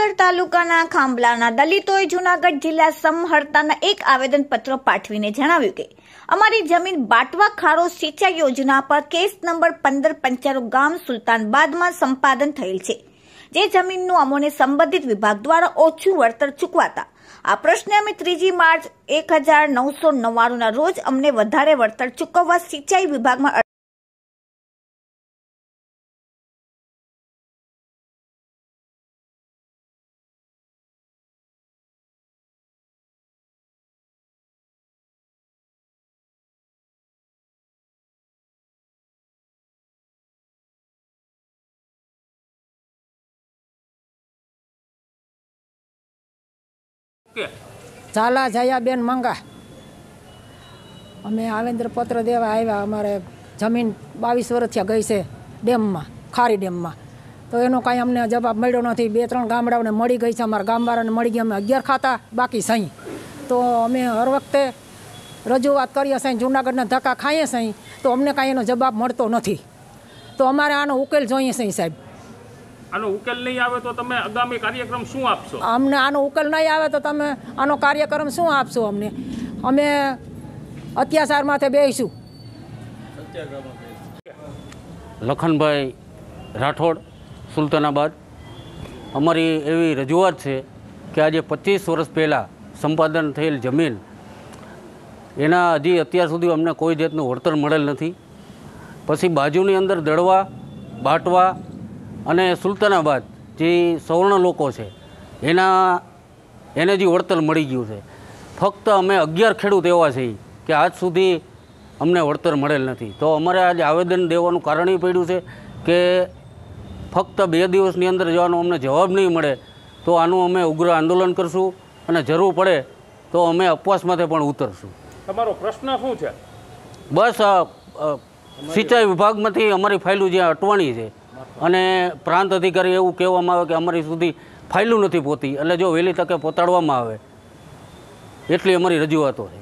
વિસાવદર તાલુકાના ખાંભલાના દલિતોએ જૂનાગઢ જિલ્લા સમહર્તાના એક આવેદનપત્ર પાઠવીને જણાવ્યું કે અમારી જમીન બાટવા ખારો સિંચાઈ યોજના પર કેસ નંબર 1595 ગામ સુલતાનબાદમાં સંપાદન થયેલ છે, જે જમીનનું અમોને સંબંધિત વિભાગ દ્વારા ઓછું વળતર ચૂકવાતા આ પ્રશ્ને અમે 3 માર્ચ 1999ના રોજ અમને વધારે વળતર ચૂકવવા સિંચાઈ વિભાગમાં ઝાલા જયાબેન મંગા અમે આવેદનપત્ર દેવા આવ્યા। અમારે જમીન 22 વર્ષ થયા ગઈ છે ડેમમાં, ખારી ડેમમાં, તો એનો કાંઈ અમને જવાબ મળ્યો નથી। 2-3 ગામડાઓને મળી ગઈ છે, અમારા ગામવાળાને મળી ગઈ, અમે 11 ખાતા બાકી સહી। તો અમે હર વખતે રજૂઆત કરીએ છીએ, જૂનાગઢના ધક્કા ખાઈએ છીએ, તો અમને કાંઈ એનો જવાબ મળતો નથી। તો અમારે આનો ઉકેલ જોઈએ છે સાહેબ। આનો ઉકેલ નહીં આવે તો તમે આગામી કાર્યક્રમ શું આપશો? અમને આનો ઉકેલ નહીં આવે તો તમે આનો કાર્યક્રમ શું આપશો અમને? અમે અત્યાચાર માથે બેસીશું। લખનભાઈ રાઠોડ, સુલતાનાબાદ। અમારી એવી રજૂઆત છે કે આજે 25 વર્ષ પહેલાં સંપાદન થયેલ જમીન એના હજી અત્યાર સુધી અમને કોઈ જાતનું વળતર મળેલ નથી। પછી બાજુની અંદર દડવા, બાટવા અને સુલતાનાબાદ જે સવર્ણ લોકો છે એને જે વળતર મળી ગયું છે, ફક્ત અમે 11 ખેડૂત એવા છીએ કે આજ સુધી અમને વળતર મળેલ નથી। તો અમારે આજે આવેદન દેવાનું કારણ એ પડ્યું છે કે ફક્ત 2 દિવસની અંદર જવાનો અમને જવાબ નહીં મળે તો આનું અમે ઉગ્ર આંદોલન કરશું અને જરૂર પડે તો અમે ઉપવાસ માટે પણ ઉતરશું। તમારો પ્રશ્ન શું છે? બસ સિંચાઈ વિભાગમાંથી અમારી ફાઇલો જ્યાં અટવાણી છે અને પ્રાંત અધિકારી એવું કહેવામાં આવે કે અમારી સુધી ફાઇલો નથી પહોંચી, એટલે જો વહેલી તકે પહોંચાડવામાં આવે એટલી અમારી રજૂઆતો છે।